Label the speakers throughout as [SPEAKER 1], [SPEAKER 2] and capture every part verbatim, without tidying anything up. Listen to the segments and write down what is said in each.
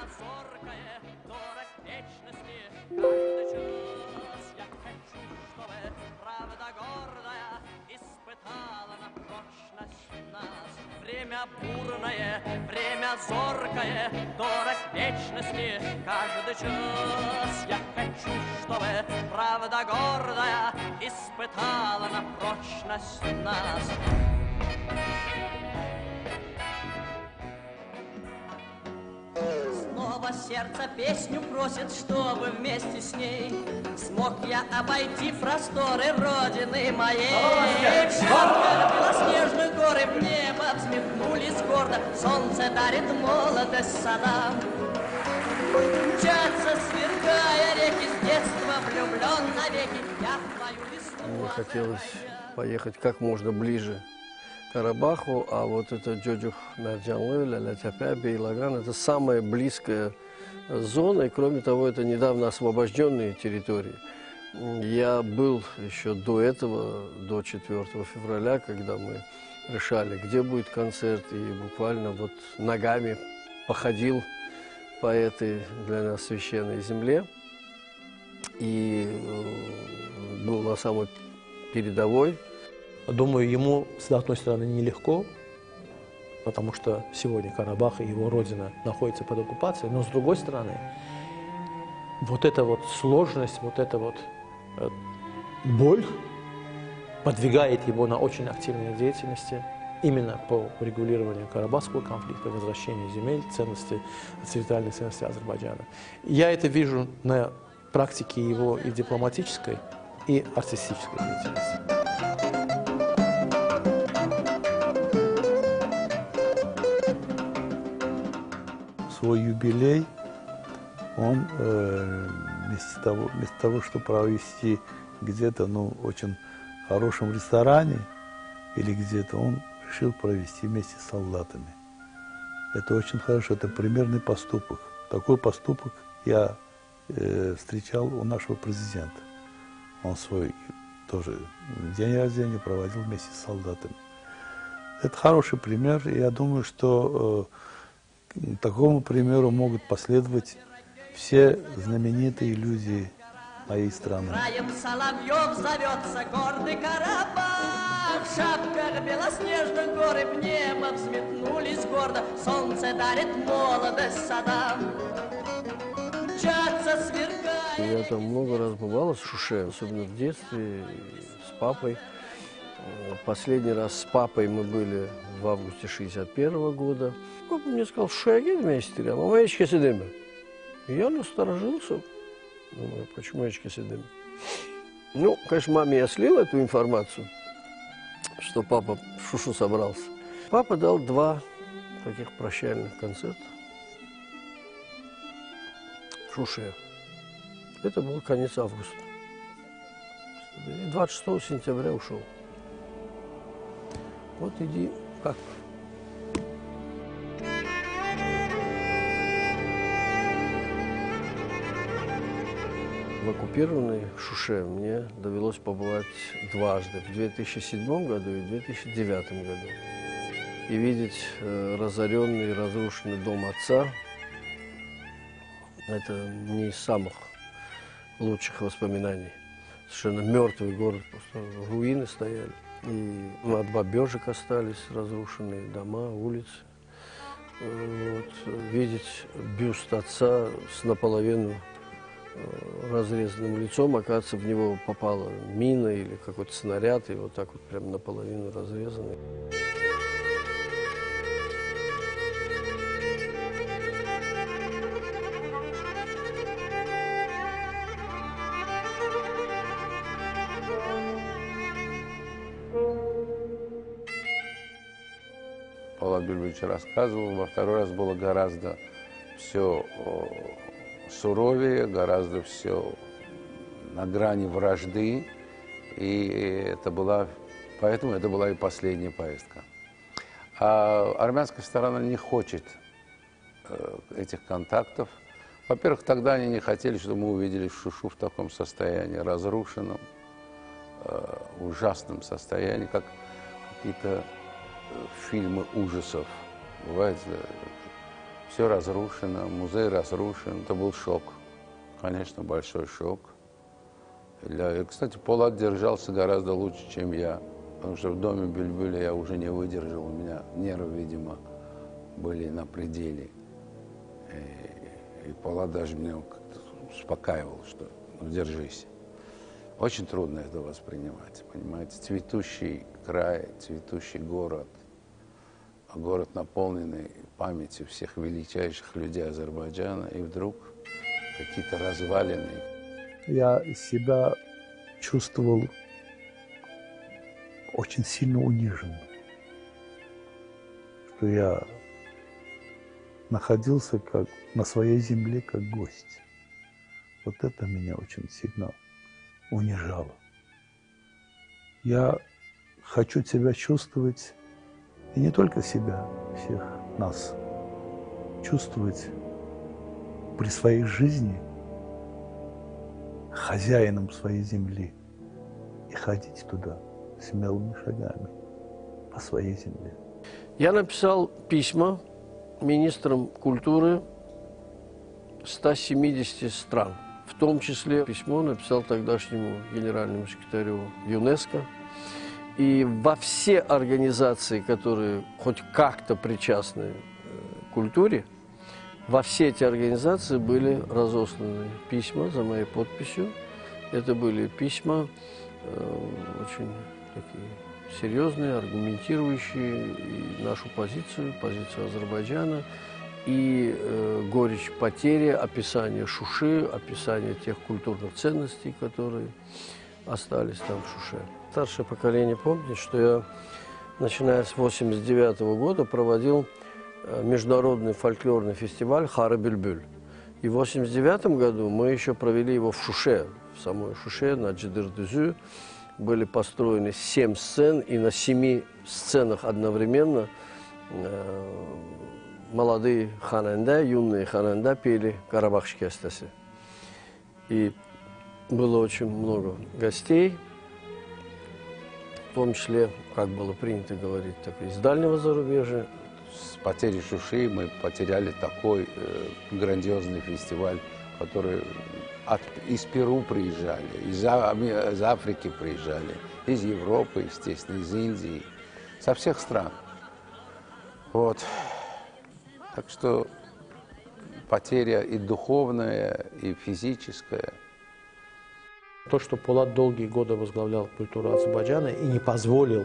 [SPEAKER 1] Время бурное, время зоркое, дорог вечности. Каждый час я хочу, чтобы правда гордая испытала на прочность нас. Снова сердце песню просит, чтобы вместе с ней смог я обойти просторы родины моей. Шапка белоснежных гор и в небо взметнулись гордо, солнце дарит молодость садам. Мчатся, сверкая реки, с детства влюблен навеки, я в твою весну.
[SPEAKER 2] Мне хотелось поехать как можно ближе к Карабаху, а вот это Джоджух Мерджанлы, Ля-Ля-Тяпя, Бейлаган – это самая близкая зона, и кроме того, это недавно освобожденные территории. Я был еще до этого, до четвёртого февраля, когда мы решали, где будет концерт, и буквально вот ногами походил по этой для нас священной земле, и был на самой передовой.
[SPEAKER 3] Думаю, ему, с одной стороны, нелегко, потому что сегодня Карабах и его родина находятся под оккупацией, но с другой стороны, вот эта вот сложность, вот эта вот э, боль подвигает его на очень активные деятельности именно по урегулированию Карабахского конфликта, возвращению земель, ценности, территориальной ценности Азербайджана. Я это вижу на практике его и дипломатической, и артистической деятельности.
[SPEAKER 4] Свой юбилей он э, вместо того, вместо того, чтобы провести где-то, ну, очень хорошем ресторане или где-то, он решил провести вместе с солдатами. Это очень хорошо, это примерный поступок. Такой поступок я э, встречал у нашего президента. Он свой тоже день рождения проводил вместе с солдатами. Это хороший пример, и я думаю, что э, такому примеру могут последовать все знаменитые люди моей страны.
[SPEAKER 1] Краем соловьев зовется гордый Карабах, в шапках белоснежных гор и в небо взметнулись гордо, солнце дарит молодость садам. Мчатся, сверкая.
[SPEAKER 2] Я там много раз бывала в Шуше, особенно в детстве, с папой. Последний раз с папой мы были в августе шестьдесят первого года. Папа мне сказал, что я еду вместе, а мама ечки сидим. И я насторожился. Думаю, почему ечки сидим? Ну, конечно, маме я слил эту информацию, что папа в Шушу собрался. Папа дал два таких прощальных концерта в Шуше. Это был конец августа. И двадцать шестого сентября ушел. Вот иди, как? В оккупированной Шуше мне довелось побывать дважды, в две тысячи седьмом году и в две тысячи девятом году. И видеть э, разоренный и разрушенный дом отца, это не из самых лучших воспоминаний. Совершенно мертвый город, просто руины стояли. И от бомбежек остались разрушенные дома, улицы. Вот. Видеть бюст отца с наполовину разрезанным лицом, оказывается, в него попала мина или какой-то снаряд, и вот так вот прям наполовину разрезанный.
[SPEAKER 5] Павел Бюльевич рассказывал, во второй раз было гораздо все суровее, гораздо все на грани вражды, и это была, поэтому это была и последняя поездка. А армянская сторона не хочет этих контактов. Во-первых, тогда они не хотели, чтобы мы увидели Шушу в таком состоянии, разрушенном, ужасном состоянии, как какие-то фильмы ужасов. Бывает, все разрушено, музей разрушен. Это был шок, конечно, большой шок. Для... Кстати, Полад держался гораздо лучше, чем я, потому что в доме Бюльбюля я уже не выдержал, у меня нервы, видимо, были на пределе. И, и Полад даже меня как-то успокаивал, что ну, держись. Очень трудно это воспринимать, понимаете, цветущий край, цветущий город, город, наполненный памятью всех величайших людей Азербайджана, и вдруг какие-то развалины.
[SPEAKER 4] Я себя чувствовал очень сильно унижен, что я находился как на своей земле как гость. Вот это меня очень сильно унижало. Я хочу себя чувствовать, и не только себя, всех нас, чувствовать при своей жизни хозяином своей земли и ходить туда смелыми шагами по своей земле.
[SPEAKER 2] Я написал письма министрам культуры ста семидесяти стран. В том числе письмо написал тогдашнему генеральному секретарю ЮНЕСКО. И во все организации, которые хоть как-то причастны к культуре, во все эти организации были разосланы письма за моей подписью. Это были письма э, очень такие серьезные, аргументирующие и нашу позицию, позицию Азербайджана, и э, горечь потери, описание Шуши, описание тех культурных ценностей, которые остались там в Шуше. Старшее поколение помнит, что я, начиная с восемьдесят девятого года, проводил международный фольклорный фестиваль «Хары Бюльбюль». И в восемьдесят девятом году мы еще провели его в Шуше, в самой Шуше, на Джидыр-Дүзю. Были построены семь сцен, и на семи сценах одновременно э, молодые хананда, юные хананда пели «Карабах шикестасы». И было очень много гостей, в том числе, как было принято говорить, так и из дальнего зарубежья.
[SPEAKER 5] С потерей Шуши мы потеряли такой э, грандиозный фестиваль, который от, из Перу приезжали, из, а, из Африки приезжали, из Европы, естественно, из Индии, со всех стран. Вот. Так что потеря и духовная, и физическая.
[SPEAKER 3] То, что Полад долгие годы возглавлял культуру Азербайджана и не позволил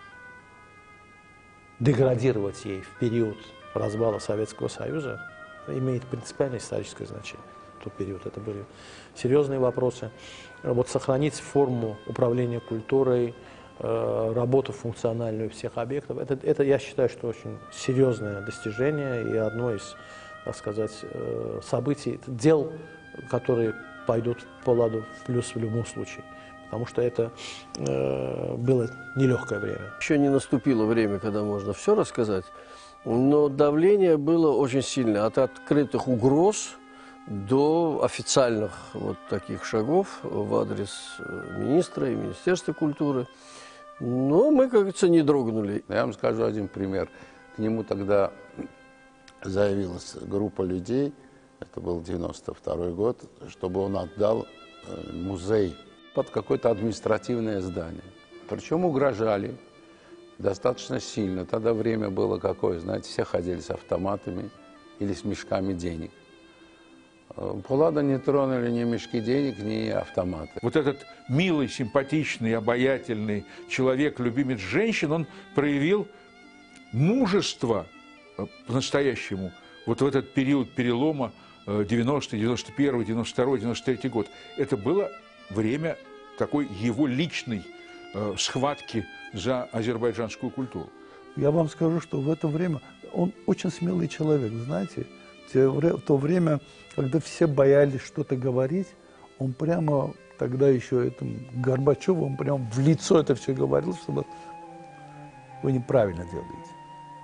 [SPEAKER 3] деградировать ей в период развала Советского Союза, имеет принципиальное историческое значение. В тот период это были серьезные вопросы. Вот сохранить форму управления культурой, работу функциональную всех объектов, это, это, я считаю, что очень серьезное достижение и одно из, так сказать, событий, дел, которые пойдут по ладу в плюс в любом случае. Потому что это э, было нелегкое время.
[SPEAKER 2] Еще не наступило время, когда можно все рассказать, но давление было очень сильное, от открытых угроз до официальных вот таких шагов в адрес министра и Министерства культуры. Но мы, как говорится, не дрогнули.
[SPEAKER 5] Я вам скажу один пример. К нему тогда заявилась группа людей, это был девяносто второй год, чтобы он отдал э, музей под какое-то административное здание. Причем угрожали достаточно сильно. Тогда время было какое, знаете, все ходили с автоматами или с мешками денег. Полада не тронули ни мешки денег, ни автоматы.
[SPEAKER 6] Вот этот милый, симпатичный, обаятельный человек, любимец женщин, он проявил мужество по-настоящему вот в этот период перелома девяностый, девяносто первый, девяносто второй, девяносто третий год. Это было время такой его личной э, схватки за азербайджанскую культуру.
[SPEAKER 4] Я вам скажу, что в это время он очень смелый человек, знаете. В то время, когда все боялись что-то говорить, он прямо, тогда еще этому Горбачеву, он прямо в лицо это все говорил, что вы неправильно делаете.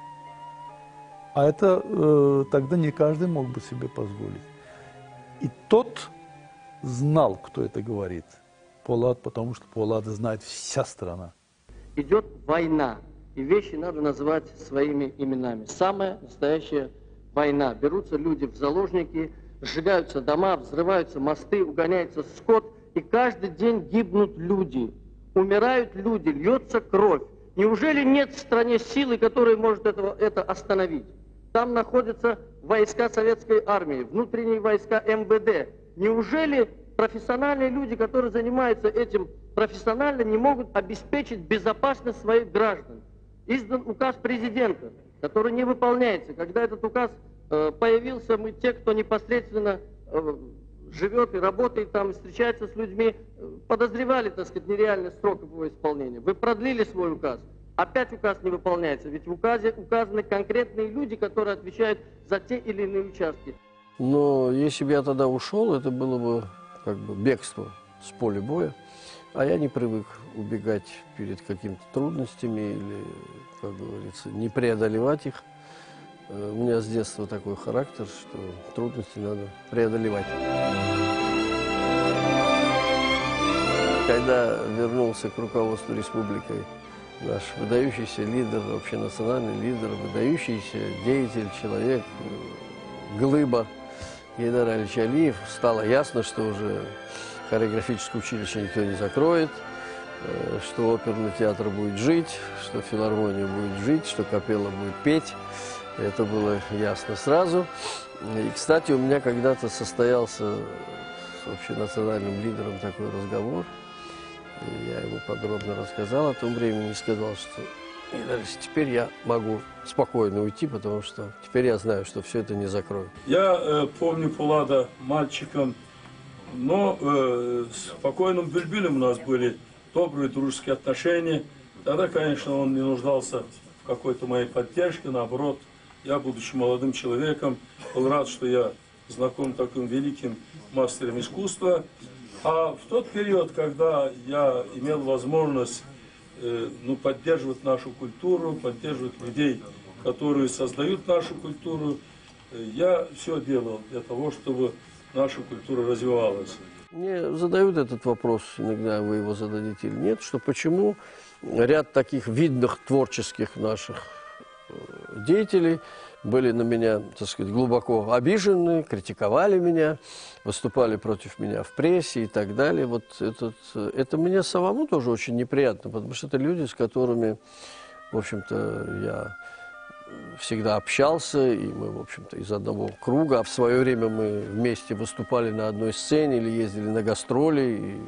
[SPEAKER 4] А это э, тогда не каждый мог бы себе позволить. И тот знал, кто это говорит. Полад, потому что Полада знает вся страна.
[SPEAKER 7] Идет война, и вещи надо называть своими именами. Самая настоящая
[SPEAKER 2] война. Берутся люди в заложники, сжигаются дома, взрываются мосты, угоняется скот, и каждый день гибнут люди, умирают люди, льется кровь. Неужели нет в стране силы, которая может этого, это остановить? Там находятся войска советской армии, внутренние войска эм вэ дэ. Неужели профессиональные люди, которые занимаются этим профессионально, не могут обеспечить безопасность своих граждан? Издан указ президента, который не выполняется. Когда этот указ э, появился, мы, те, кто непосредственно э, живет и работает там, и встречается с людьми, э, подозревали, так сказать, нереальность сроков его исполнения. Вы продлили свой указ, опять указ не выполняется, ведь в указе указаны конкретные люди, которые отвечают за те или иные участки. Но если бы я тогда ушел, это было бы как бы бегство с поля боя. А я не привык убегать перед какими-то трудностями или, как говорится, не преодолевать их. У меня с детства такой характер, что трудности надо преодолевать. Когда вернулся к руководству республикой наш выдающийся лидер, общенациональный лидер, выдающийся деятель, человек, глыба Гейдар Алиевич Алиев, стало ясно, что уже хореографическое училище никто не закроет, что оперный театр будет жить, что филармония будет жить, что капелла будет петь. Это было ясно сразу. И, кстати, у меня когда-то состоялся с общенациональным лидером такой разговор. И я ему подробно рассказал о том времени и сказал, что теперь я могу спокойно уйти, потому что теперь я знаю, что все это не закроют.
[SPEAKER 7] Я э, помню Пулада мальчиком, но э, с покойным Бюльбюлем у нас были добрые дружеские отношения. Тогда, конечно, он не нуждался в какой-то моей поддержке, наоборот. Я, будучи молодым человеком, был рад, что я знаком с таким великим мастером искусства. А в тот период, когда я имел возможность э, ну, поддерживать нашу культуру, поддерживать людей, которые создают нашу культуру, э, я все делал для того, чтобы наша культура развивалась.
[SPEAKER 2] Мне задают этот вопрос, иногда вы его зададите или нет, что почему ряд таких видных творческих наших деятелей были на меня, так сказать, глубоко обижены, критиковали меня, выступали против меня в прессе и так далее. Вот этот, это мне самому тоже очень неприятно, потому что это люди, с которыми, в общем-то, я всегда общался, и мы, в общем-то, из одного круга. А в свое время мы вместе выступали на одной сцене или ездили на гастроли, и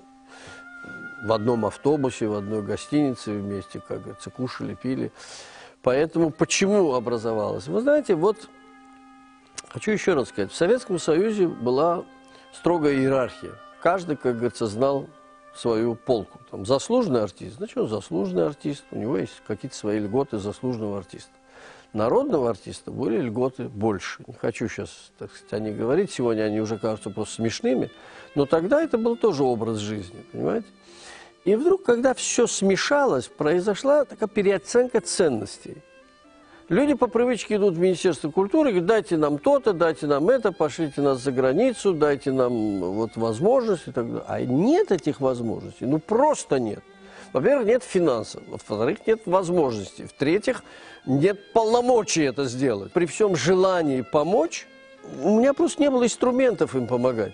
[SPEAKER 2] в одном автобусе, в одной гостинице вместе, как говорится, кушали, пили. Поэтому почему образовалось? Вы знаете, вот хочу еще раз сказать, в Советском Союзе была строгая иерархия. Каждый, как говорится, знал свою полку. Там заслуженный артист, значит, он заслуженный артист, у него есть какие-то свои льготы заслуженного артиста. Народного артиста были льготы больше. Не хочу сейчас, так сказать, о них говорить, сегодня они уже кажутся просто смешными, но тогда это был тоже образ жизни, понимаете? И вдруг, когда все смешалось, произошла такая переоценка ценностей. Люди по привычке идут в Министерство культуры и говорят, дайте нам то-то, дайте нам это, пошлите нас за границу, дайте нам вот возможности и так далее. А нет этих возможностей, ну просто нет. Во-первых, нет финансов, во-вторых, нет возможностей, в-третьих, нет полномочий это сделать. При всем желании помочь, у меня просто не было инструментов им помогать.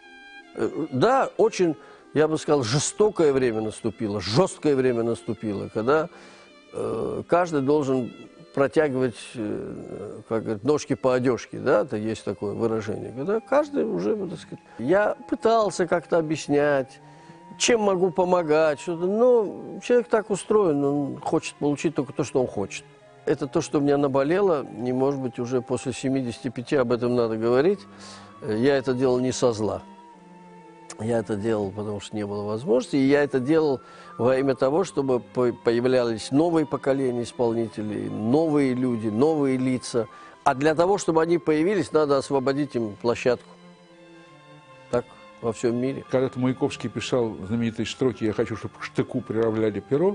[SPEAKER 2] Да, очень... Я бы сказал, жестокое время наступило, жесткое время наступило, когда э, каждый должен протягивать, э, как говорят, ножки по одежке, да, это есть такое выражение, когда каждый уже, так сказать, я пытался как-то объяснять, чем могу помогать, что-то, но человек так устроен, он хочет получить только то, что он хочет. Это то, что меня наболело, не может быть, уже после семидесяти пяти об этом надо говорить, я это делал не со зла. Я это делал, потому что не было возможности, и я это делал во имя того, чтобы появлялись новые поколения исполнителей, новые люди, новые лица. А для того, чтобы они появились, надо освободить им площадку. Так во всем мире.
[SPEAKER 6] Когда-то Маяковский писал знаменитые строки «Я хочу, чтобы к штыку приравняли перо».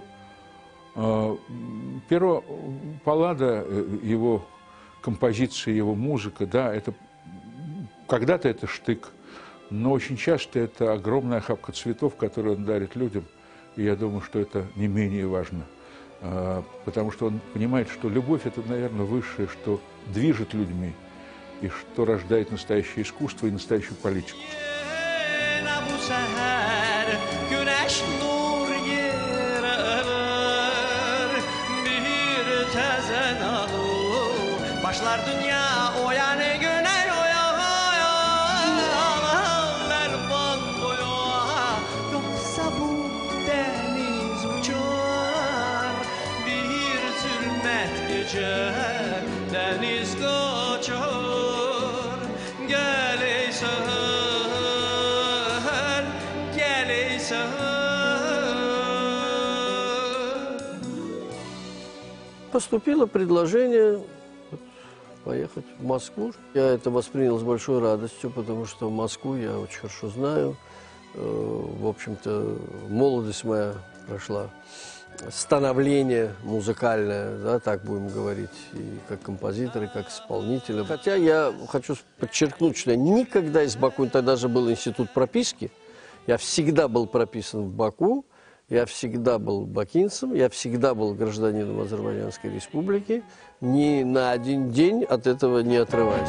[SPEAKER 6] Перо Паллада, его композиция, его музыка, да, это когда-то это штык. Но очень часто это огромная охапка цветов, которую он дарит людям. И я думаю, что это не менее важно. потому что он понимает, что любовь – это, наверное, высшее, что движет людьми и что рождает настоящее искусство и настоящую политику.
[SPEAKER 1] Başlar dünya o yani güney o ya Elvan boya Yoksa bu deniz uçar Bir zulmet gece deniz kaçar Gel ey seher Gel ey seher
[SPEAKER 2] Поступило предложение поехать в Москву. Я это воспринял с большой радостью, потому что Москву я очень хорошо знаю. В общем-то, молодость моя прошла, становление музыкальное, да, так будем говорить, и как композитор, и как исполнитель. Хотя я хочу подчеркнуть, что я никогда из Баку, тогда же был институт прописки, я всегда был прописан в Баку, я всегда был бакинцем, я всегда был гражданином Азербайджанской республики, ни на один день от этого не отрываясь.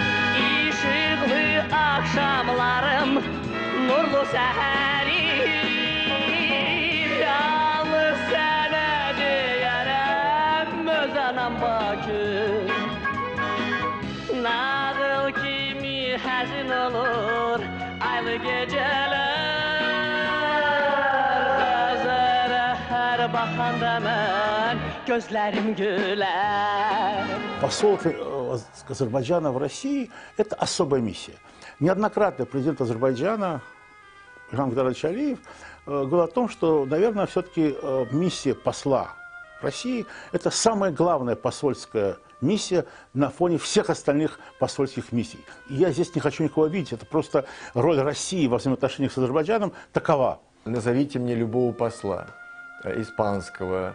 [SPEAKER 8] Посол Азербайджана в России – это особая миссия. Неоднократно президент Азербайджана Ильхам Кайдарович Алиев говорил о том, что, наверное, все-таки миссия посла в России – это самая главная посольская миссия на фоне всех остальных посольских миссий. И я здесь не хочу никого видеть, это просто роль России во взаимоотношениях с Азербайджаном такова.
[SPEAKER 9] Назовите мне любого посла, испанского,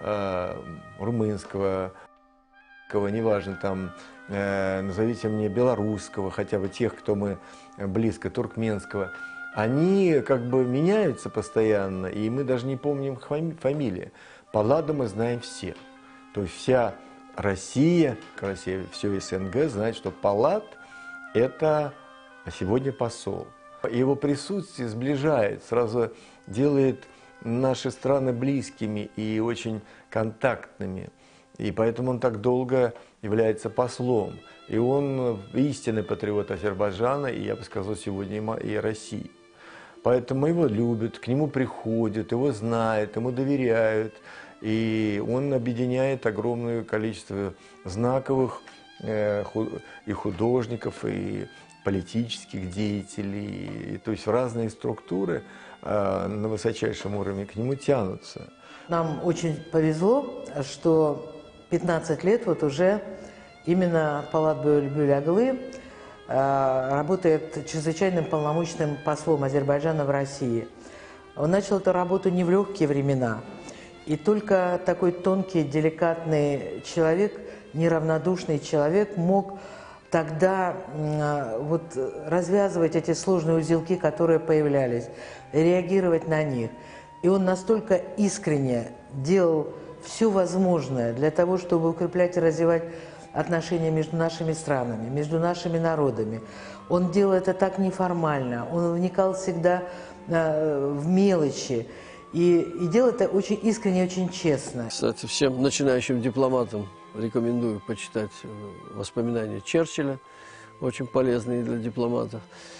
[SPEAKER 9] румынского, неважно, там, назовите мне белорусского, хотя бы тех, кто мы близко, туркменского. Они как бы меняются постоянно, и мы даже не помним их фамилии. Палладу мы знаем все. То есть вся Россия, Россия, все СНГ знает, что Паллад – это сегодня посол. Его присутствие сближает, сразу делает наши страны близкими и очень контактными. И поэтому он так долго является послом. И он истинный патриот Азербайджана, и, я бы сказал, сегодня и России. Поэтому его любят, к нему приходят, его знают, ему доверяют. И он объединяет огромное количество знаковых э, и художников, и политических деятелей. И, то есть разные структуры э, на высочайшем уровне к нему тянутся.
[SPEAKER 10] Нам очень повезло, что пятнадцать лет вот уже именно Паллад Бюльбюль-Аглы э, работает чрезвычайным полномочным послом Азербайджана в России. Он начал эту работу не в легкие времена. И только такой тонкий, деликатный человек, неравнодушный человек мог тогда э, вот, развязывать эти сложные узелки, которые появлялись, реагировать на них. И он настолько искренне делал все возможное для того, чтобы укреплять и развивать отношения между нашими странами, между нашими народами. Он делал это так неформально, он вникал всегда э, в мелочи. И, и делал это очень искренне, очень честно.
[SPEAKER 2] Кстати, всем начинающим дипломатам рекомендую почитать воспоминания Черчилля, очень полезные для дипломатов.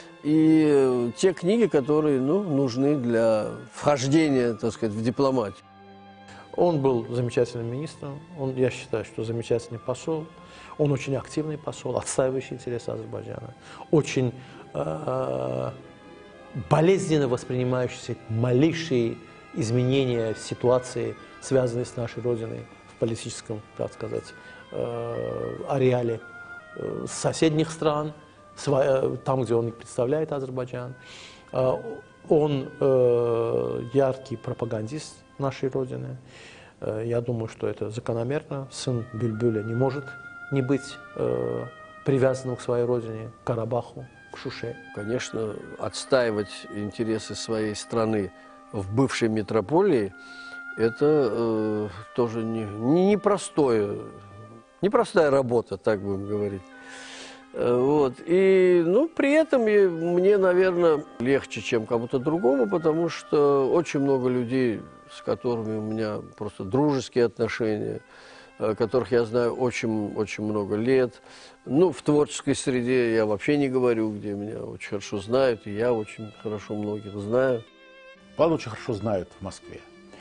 [SPEAKER 2] И те книги, которые ну, нужны для вхождения, так сказать, в дипломатию.
[SPEAKER 3] Он был замечательным министром, он, я считаю, что замечательный посол. Он очень активный посол, отстаивающий интересы Азербайджана. Очень э, болезненно воспринимающий малейшие изменения ситуации, связанные с нашей Родиной в политическом, так сказать, э, ареале э, соседних стран, сва, там, где он представляет Азербайджан. Э, он э, яркий пропагандист нашей Родины. Э, я думаю, что это закономерно. Сын Бюльбюля не может не быть э, привязанным к своей Родине, к Карабаху, к Шуше.
[SPEAKER 2] Конечно, отстаивать интересы своей страны в бывшей метрополии Это э, тоже не, не, непростое, непростая работа, так будем говорить. Э, вот. И, ну, при этом я, мне, наверное, легче, чем кому-то другому, потому что очень много людей, с которыми у меня просто дружеские отношения, которых я знаю очень, очень много лет. Ну, в творческой среде я вообще не говорю, где меня очень хорошо знают, и я очень хорошо многих знаю.
[SPEAKER 8] Павла очень хорошо знают в Москве.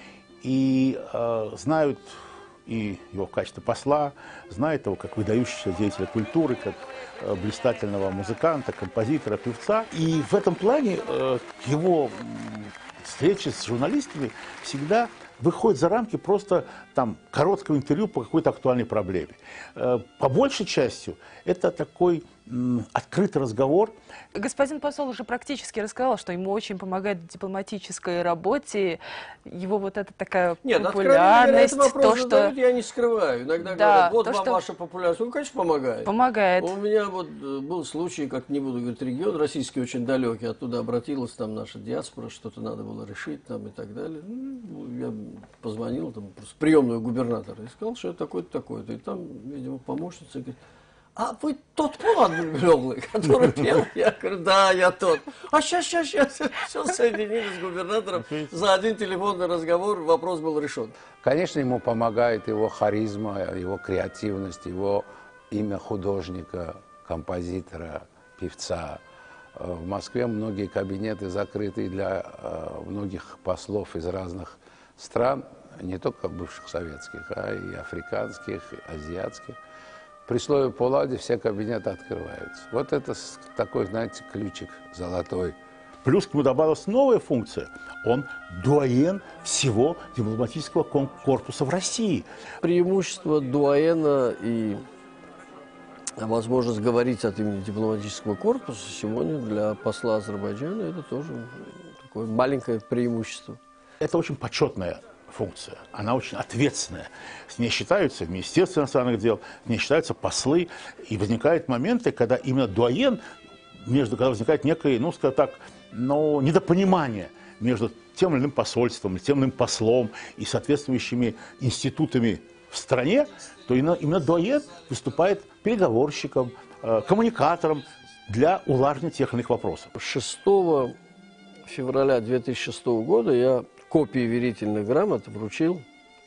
[SPEAKER 8] И э, знают и его в качестве посла, знают его как выдающегося деятеля культуры, как э, блистательного музыканта, композитора, певца. И в этом плане э, его встречи с журналистами всегда выходит за рамки просто там короткого интервью по какой-то актуальной проблеме. По большей части это такой м, открытый разговор.
[SPEAKER 11] Господин посол уже практически рассказал, что ему очень помогает в дипломатической работе. Его вот эта такая
[SPEAKER 2] Нет,
[SPEAKER 11] популярность,
[SPEAKER 2] этот вопрос
[SPEAKER 11] то, что...
[SPEAKER 2] задают, я не скрываю. Иногда
[SPEAKER 11] да,
[SPEAKER 2] говорят, вот
[SPEAKER 11] то,
[SPEAKER 2] вам
[SPEAKER 11] что...
[SPEAKER 2] ваша популярность. Ну, конечно, помогает.
[SPEAKER 11] Помогает.
[SPEAKER 2] У меня вот был случай, как не буду говорить, регион российский очень далекий, оттуда обратилась там наша диаспора, что-то надо было решить там и так далее. Ну, я позвонил там просто приемную губернатора и сказал, что я такой-то, такой-то. И там, видимо, помощница говорит: а вы тот Полад Бульбюлёглы, который пел? Я говорю, да, я тот. А сейчас, сейчас, сейчас. Все соединились с губернатором. За один телефонный разговор вопрос был решен.
[SPEAKER 5] Конечно, ему помогает его харизма, его креативность, его имя художника, композитора, певца. В Москве многие кабинеты закрыты для многих послов из разных стран, не только бывших советских, а и африканских, и азиатских. При слове Поладе все кабинеты открываются. Вот это такой, знаете, ключик золотой.
[SPEAKER 8] Плюс к нему добавилась новая функция. Он дуаен всего дипломатического корпуса в России.
[SPEAKER 2] Преимущество дуаена и возможность говорить от имени дипломатического корпуса сегодня для посла Азербайджана это тоже такое маленькое преимущество.
[SPEAKER 8] Это очень почетная функция, она очень ответственная. С ней считаются в Министерстве иностранных дел, с ней считаются послы. И возникают моменты, когда именно дуаен, между, когда возникает некое, ну, скажем так, ну, недопонимание между тем или иным посольством, тем или иным послом и соответствующими институтами в стране, то именно, именно дуаен выступает переговорщиком, э, коммуникатором для улаживания тех или иных вопросов.
[SPEAKER 2] шестого февраля две тысячи шестого года я копии верительных грамот вручил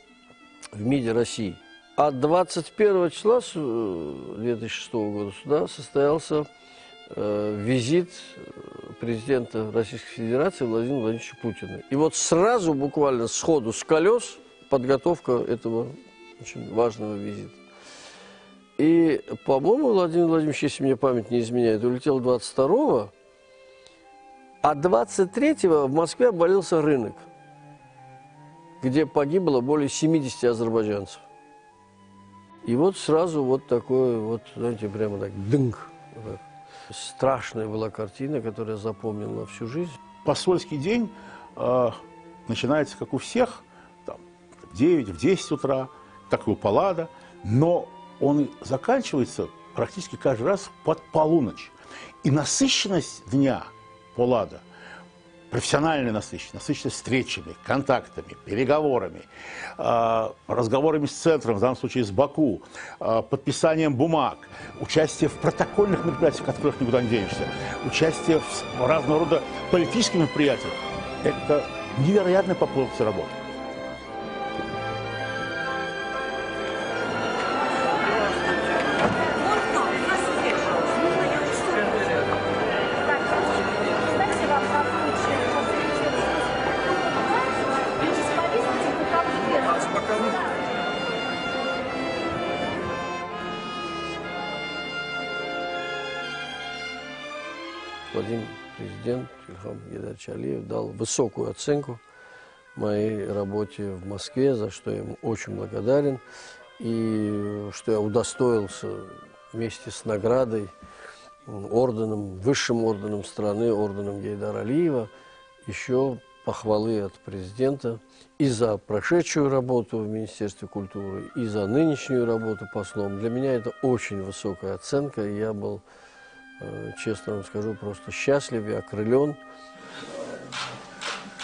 [SPEAKER 2] в МИДе России. А двадцать первого числа две тысячи шестого года сюда состоялся э, визит президента Российской Федерации Владимира Владимировича Путина. И вот сразу, буквально сходу с колес, подготовка этого очень важного визита. И, по-моему, Владимир Владимирович, если мне память не изменяет, улетел двадцать второго, а двадцать третьего в Москве обвалился рынок, где погибло более семидесяти азербайджанцев. И вот сразу вот такое, вот, знаете, прямо так, дынг. Вот. Страшная была картина, которую я запомнил на всю жизнь.
[SPEAKER 8] Посольский день э, начинается, как у всех, там, в девять, в десять утра, так и у Полада, но он заканчивается практически каждый раз под полуночь. И насыщенность дня Полада, профессиональная насыщенность, насыщенность встречами, контактами, переговорами, э, разговорами с центром, в данном случае с Баку, э, подписанием бумаг, участие в протокольных мероприятиях, от которых никуда не денешься, участие в разного рода политических мероприятиях. Это невероятная по плотности работы.
[SPEAKER 2] Господин президент Ильхам Гайдарович Алиев дал высокую оценку моей работе в Москве, за что я ему очень благодарен. И что я удостоился вместе с наградой, орденом, высшим орденом страны, орденом Гайдара Алиева, еще похвалы от президента и за прошедшую работу в Министерстве культуры, и за нынешнюю работу послом. Для меня это очень высокая оценка, и я был, честно вам скажу, просто счастлив и окрылен.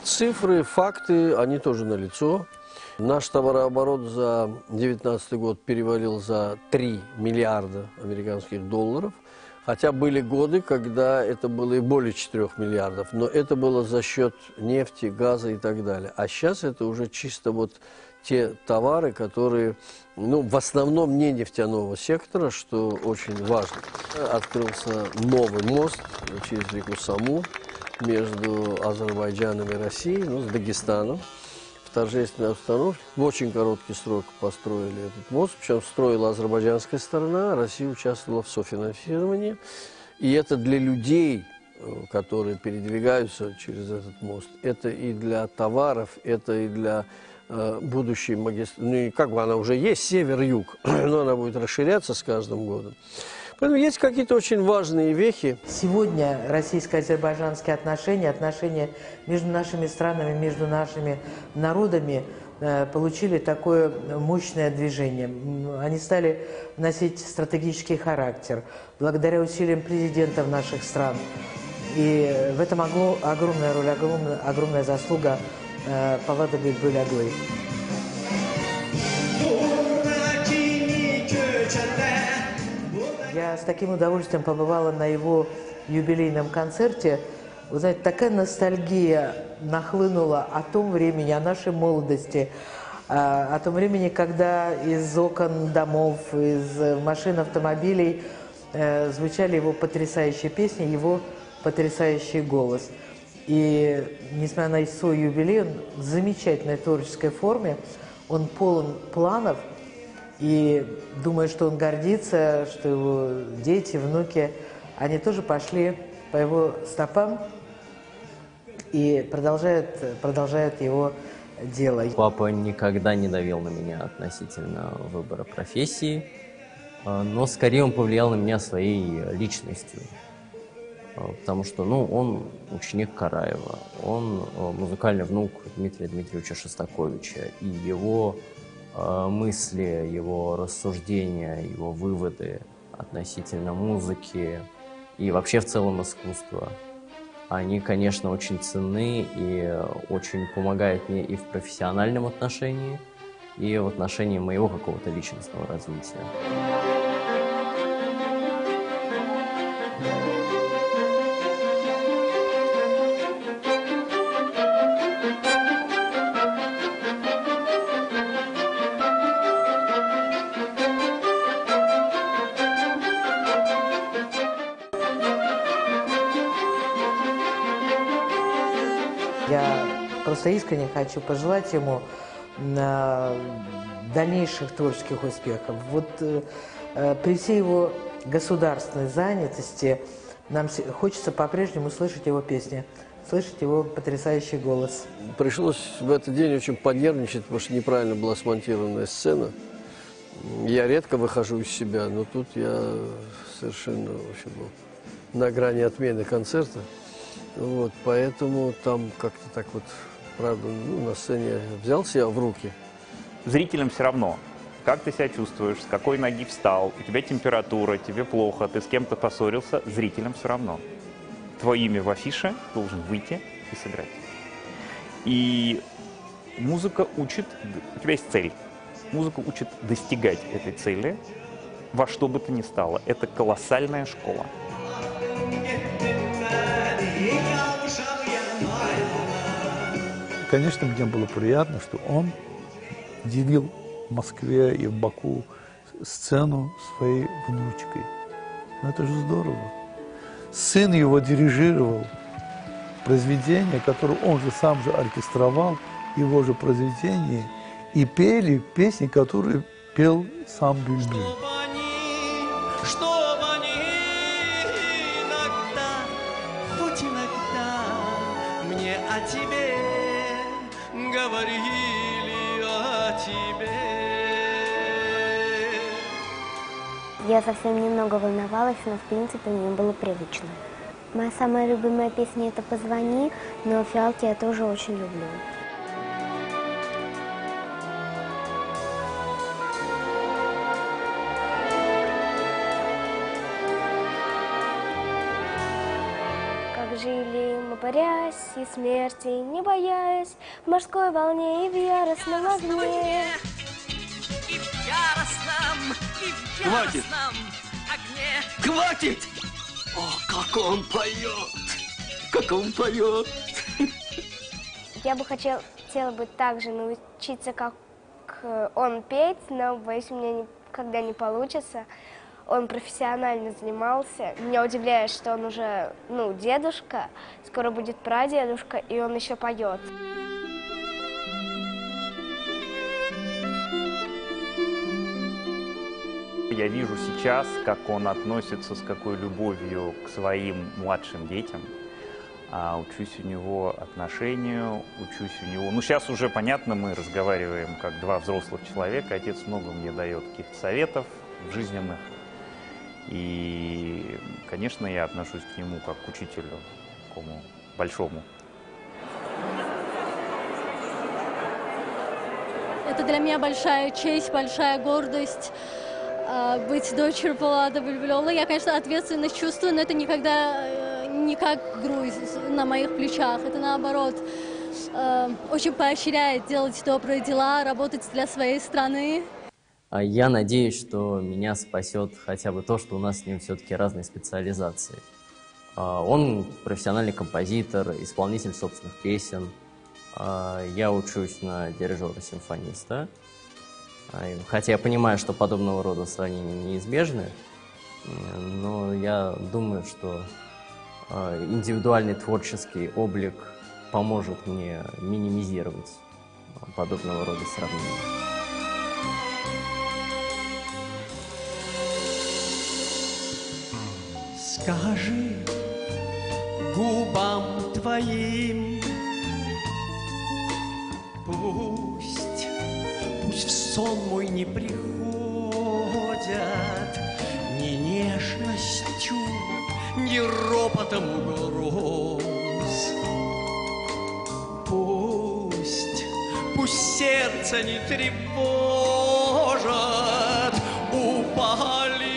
[SPEAKER 2] Цифры, факты, они тоже налицо. Наш товарооборот за две тысячи девятнадцатый год перевалил за три миллиарда американских долларов. Хотя были годы, когда это было и более четырёх миллиардов, но это было за счет нефти, газа и так далее. А сейчас это уже чисто вот те товары, которые, ну, в основном не нефтяного сектора, что очень важно. Открылся новый мост через реку Саму между Азербайджаном и Россией, ну, с Дагестаном. В торжественной обстановке в очень короткий срок построили этот мост. Причем строила азербайджанская сторона, Россия участвовала в софинансировании. И это для людей, которые передвигаются через этот мост. Это и для товаров, это и для э, будущей магистрали. Ну и как бы она уже есть, север-юг, но она будет расширяться с каждым годом. Поэтому есть какие-то очень важные вехи.
[SPEAKER 10] Сегодня российско-азербайджанские отношения, отношения между нашими странами, между нашими народами э, получили такое мощное движение. Они стали носить стратегический характер благодаря усилиям президентов наших стран. И в этом огромная роль, огромная, огромная заслуга э, Полада Бюльбюль-Аглы. Я с таким удовольствием побывала на его юбилейном концерте. Вы знаете, такая ностальгия нахлынула о том времени, о нашей молодости, о том времени, когда из окон домов, из машин, автомобилей звучали его потрясающие песни, его потрясающий голос. И несмотря на свой юбилей, он в замечательной творческой форме, он полон планов. И думаю, что он гордится, что его дети, внуки, они тоже пошли по его стопам и продолжают, продолжают его дело.
[SPEAKER 12] Папа никогда не давил на меня относительно выбора профессии, но скорее он повлиял на меня своей личностью. Потому что, ну, он ученик Караева, он музыкальный внук Дмитрия Дмитриевича Шостаковича, и его мысли, его рассуждения, его выводы относительно музыки и вообще в целом искусства, они, конечно, очень ценны и очень помогают мне и в профессиональном отношении, и в отношении моего какого-то личностного развития.
[SPEAKER 10] Я просто искренне хочу пожелать ему дальнейших творческих успехов. Вот э, при всей его государственной занятости нам хочется по-прежнему слышать его песни, слышать его потрясающий голос.
[SPEAKER 2] Пришлось в этот день очень понервничать, потому что неправильно была смонтированная сцена. Я редко выхожу из себя, но тут я совершенно, в общем, был на грани отмены концерта. Вот, поэтому там как-то так вот, правда, ну, на сцене я взял себя в руки.
[SPEAKER 13] Зрителям все равно, как ты себя чувствуешь, с какой ноги встал, у тебя температура, тебе плохо, ты с кем-то поссорился, зрителям все равно. Твое имя в афише, должен выйти и сыграть. И музыка учит, у тебя есть цель, музыка учит достигать этой цели во что бы то ни стало. Это колоссальная школа.
[SPEAKER 4] Конечно, мне было приятно, что он делил в Москве и в Баку сцену своей внучкой. Ну это же здорово. Сын его дирижировал произведение, которое он же сам же оркестровал, его же произведение, и пели песни, которые пел сам Бюльбюль.
[SPEAKER 1] Чтоб они иногда, хоть иногда, мне о тебе говорили, о тебе.
[SPEAKER 14] Я совсем немного волновалась, но в принципе мне было привычно. Моя самая любимая песня — это «Позвони», но «Фиалки» я тоже очень люблю. Как жили мы, борясь и смерти не боясь, в морской волне и в яростном огне.
[SPEAKER 1] И в яростном, и в яростном огне.
[SPEAKER 15] Хватит! О, как он поет! Как он поет!
[SPEAKER 14] Я бы хотела, хотела бы также научиться, как он петь, но, боюсь, у меня никогда не получится. Он профессионально занимался. Меня удивляет, что он уже, ну, дедушка, скоро будет прадедушка, и он еще поет.
[SPEAKER 13] Я вижу сейчас, как он относится с какой любовью к своим младшим детям. А, учусь у него отношению, учусь у него... Ну, сейчас уже понятно, мы разговариваем как два взрослых человека. Отец много мне дает каких-то советов жизненных. И, конечно, я отношусь к нему как к учителю, такому большому.
[SPEAKER 16] Это для меня большая честь, большая гордость э, быть дочерью Полада Бульбулёва. Я, конечно, ответственность чувствую, но это никогда э, не как груз на моих плечах. Это, наоборот, э, очень поощряет делать добрые дела, работать для своей страны.
[SPEAKER 12] Я надеюсь, что меня спасет хотя бы то, что у нас с ним все-таки разные специализации. Он профессиональный композитор, исполнитель собственных песен. Я учусь на дирижера-симфониста. Хотя я понимаю, что подобного рода сравнения неизбежны, но я думаю, что индивидуальный творческий облик поможет мне минимизировать подобного рода сравнения.
[SPEAKER 15] Скажи губам твоим, пусть, пусть в сон мой не приходят ни нежностью, ни ропотом угроз. Пусть, пусть сердце не тревожат, упали.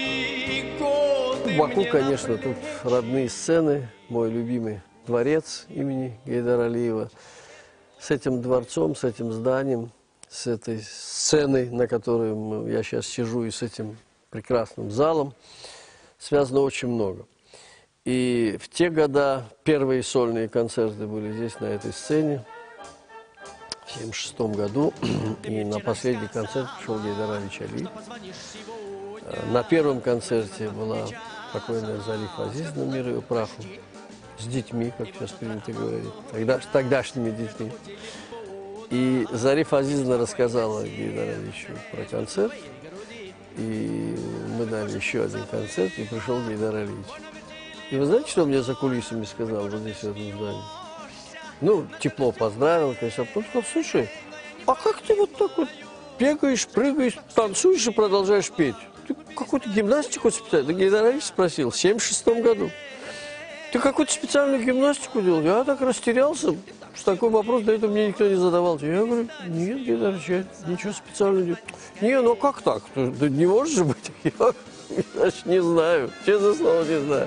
[SPEAKER 2] В Баку, конечно, тут родные сцены, мой любимый дворец имени Гейдара Алиева. С этим дворцом, с этим зданием, с этой сценой, на которой я сейчас сижу, и с этим прекрасным залом связано очень много. И в те года первые сольные концерты были здесь, на этой сцене, в семьдесят шестом году, и на последний концерт пришел Гейдар Алиевич Алиев. На первом концерте была покойная Зариф Азизовна, мир ее праху, с детьми, как сейчас принято говорить, тогда, тогдашними детьми. И Зариф Азизовна рассказала Гейдару Алиевичу про концерт, и мы дали еще один концерт, и пришел Гейдар Алиевич. И вы знаете, что он мне за кулисами сказал вот здесь, в этом здании? Ну, тепло поздравил, конечно, а потом сказал: слушай, а как ты вот так вот бегаешь, прыгаешь, танцуешь и продолжаешь петь? Ты какую-то гимнастику специальную? Гейдар Алиевич спросил, в семьдесят шестом году. Ты какую-то специальную гимнастику делал? Я так растерялся, что такой вопрос до этого мне никто не задавал. Я говорю: нет, Гейдар Алиевич, я ничего специального не делал. Не, ну как так? Да не может же быть. Я значит, не знаю, честное слово, не знаю.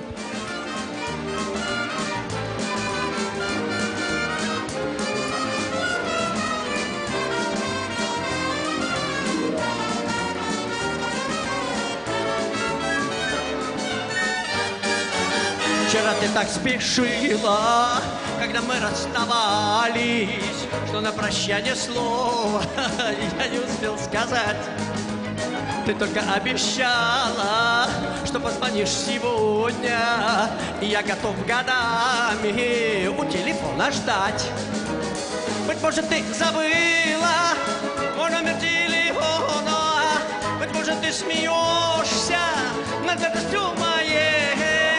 [SPEAKER 15] Вчера ты так спешила, когда мы расставались, что на прощание слова я не успел сказать. Ты только обещала, что позвонишь сегодня, и я готов годами у телефона ждать. Быть может, ты забыла мой номер телефона, быть может, ты смеешься над радостью моей.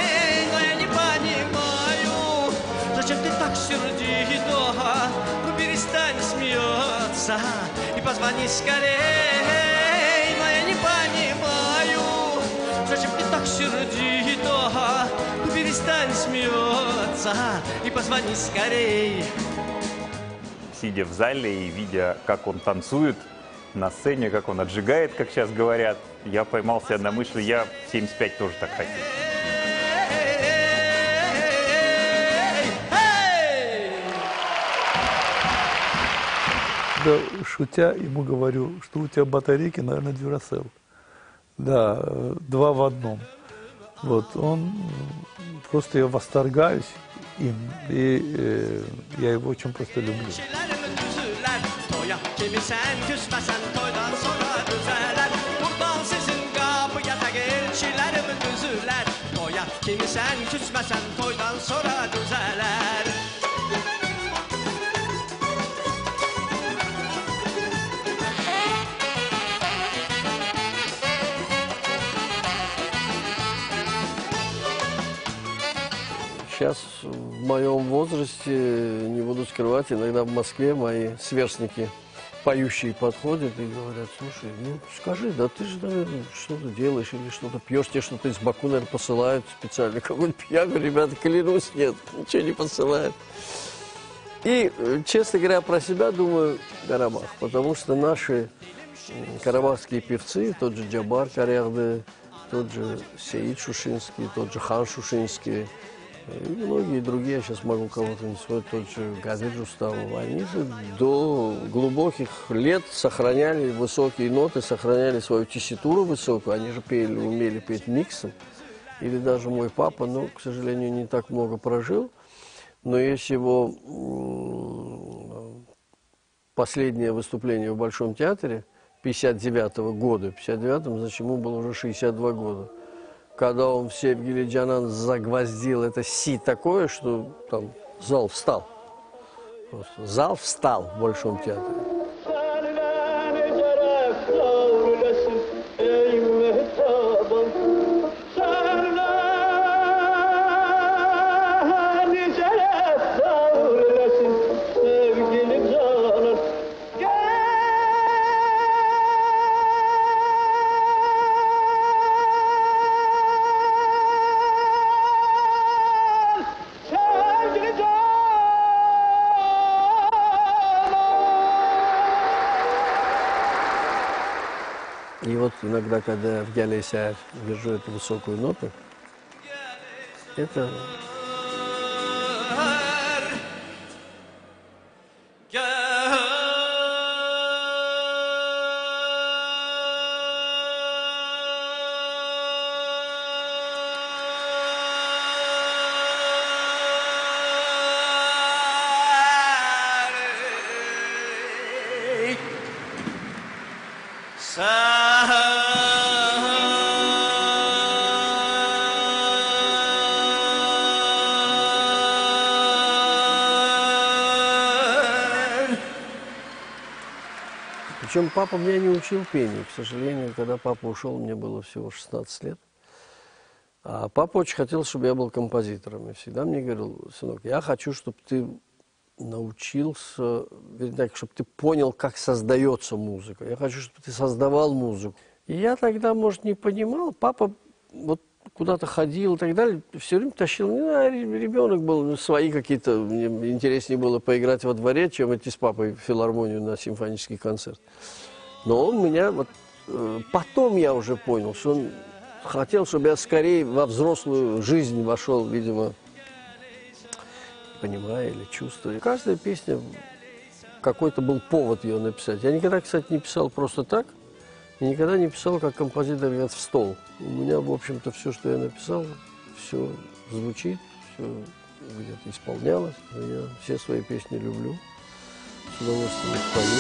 [SPEAKER 15] Зачем ты так сердито? Ну перестань смеяться и позвони скорей. Но я не понимаю, зачем ты так сердито? Ну перестань смеяться и позвони скорей.
[SPEAKER 13] Сидя в зале и видя, как он танцует на сцене, как он отжигает, как сейчас говорят, я поймался на мысли, я в семьдесят пять тоже так хотел.
[SPEAKER 4] всегда, шутя, ему говорю, что у тебя батарейки, наверное, Duracell. Да, два в одном. Вот, он, просто я восторгаюсь им, и э, я его очень просто люблю.
[SPEAKER 15] Kimi sen küsmesen toydan sonra düzeler. Buradan sizin kapıya tek elçilerim düzüler. Toya kimi sen küsmesen toydan sonra düzeler.
[SPEAKER 2] Сейчас в моем возрасте, не буду скрывать, иногда в Москве мои сверстники поющие подходят и говорят: слушай, ну скажи, да ты же, наверное, что-то делаешь или что-то пьешь, тебе что-то из Баку, наверное, посылают специально какой-то. Я говорю: ребята, клянусь, нет, ничего не посылают. И, честно говоря, про себя думаю Карабах, потому что наши карабахские певцы, тот же Джабар Карягды, тот же Сеид Шушинский, тот же Хан Шушинский, и многие другие, я сейчас могу кого-то не свой, тот же Гадыр Рустамов, они же до глубоких лет сохраняли высокие ноты, сохраняли свою тесситуру высокую, они же пели, умели петь миксом. Или даже мой папа, но, к сожалению, не так много прожил, но есть его последнее выступление в Большом театре пятьдесят девятого года, в пятьдесят девятом, значит, ему было уже шестьдесят два года. Когда он в Севгиле Джанан загвоздил это си такое, что там зал встал. Просто зал встал в Большом театре. И вот иногда, когда в Гяле-Сяр держу эту высокую ноту, это... Причем папа меня не учил пению, к сожалению. Когда папа ушел, мне было всего шестнадцать лет. А папа очень хотел, чтобы я был композитором. И всегда мне говорил: сынок, я хочу, чтобы ты научился, вернее, чтобы ты понял, как создается музыка. Я хочу, чтобы ты создавал музыку. И я тогда, может, не понимал. Папа вот куда-то ходил и так далее, все время тащил. Не знаю, ребенок был, ну, свои какие-то, мне интереснее было поиграть во дворе, чем идти с папой в филармонию на симфонический концерт. Но он меня, вот, э, потом я уже понял, что он хотел, чтобы я скорее во взрослую жизнь вошел, видимо, понимая или чувствуя. Каждая песня, какой-то был повод ее написать. Я никогда, кстати, не писал просто так. И никогда не писал, как композитор говорит, в стол. У меня, в общем-то, все, что я написал, все звучит, все где-то исполнялось. Я все свои песни люблю, с удовольствием их пою.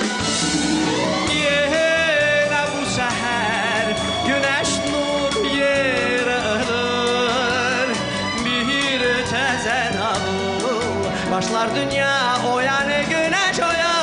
[SPEAKER 15] Başlar dünya o yani güneş o ya.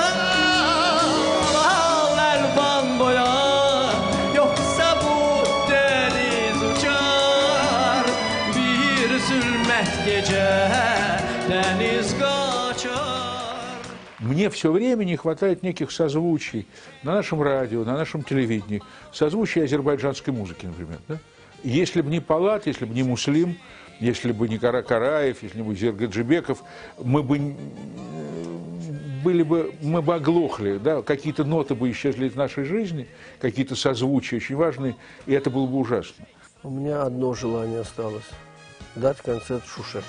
[SPEAKER 6] Мне все время не хватает неких созвучий на нашем радио, на нашем телевидении. Созвучий азербайджанской музыки, например. Да? Если бы не Палат, если бы не Муслим, если бы не Кара Караев, если бы Зергат Джибеков, мы бы, были бы, мы бы оглохли. Да? Какие-то ноты бы исчезли из нашей жизни, какие-то созвучия очень важные, и это было бы ужасно.
[SPEAKER 2] У меня одно желание осталось – дать концерт в Шуше.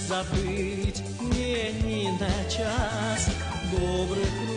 [SPEAKER 15] забыть мне ни на час добрых